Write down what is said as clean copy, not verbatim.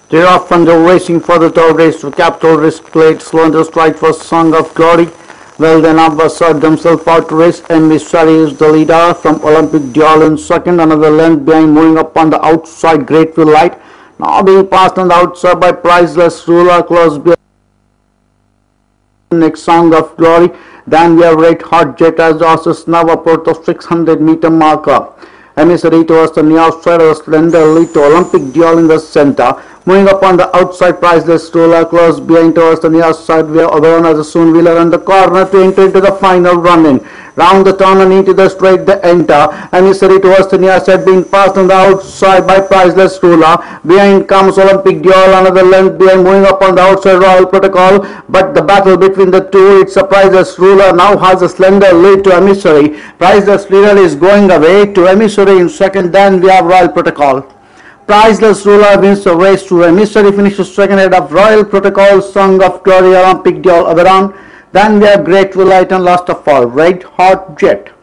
They are from the racing for the third race to capital risk plate. Slender Strike was Song of Glory. Well then up was themselves out to race, and Mystery is the leader from Olympic Duel in second. Another length behind, moving up on the outside, Grateful Light. Now being passed on the outside by Priceless Ruler, close behind next Song of Glory. Then we have Red Hot Jet as the horses now approach the 600-meter marker. Emissary towards the near side of the Slender lead to Olympic Duel in the center. Moving up on the outside, Priceless Ruler close behind towards the near side. We have Oberon as a Soon Wheeler in the corner to enter into the final running. Round the turn and into the straight they enter. Emissary towards the near side being passed on the outside by Priceless Ruler. Behind comes Olympic Duel, another length behind, moving up on the outside Royal Protocol. But the battle between the two, it's a Priceless Ruler now has a slender lead to Emissary. Priceless Ruler is going away to Emissary in second. Then we have Royal Protocol. Priceless Ruler wins the race to Emissary, finishes second ahead of Royal Protocol, Song of Glory, Olympic Duel, Oberon. Then we have Grateful Light, and last of all, Red Hot Jet.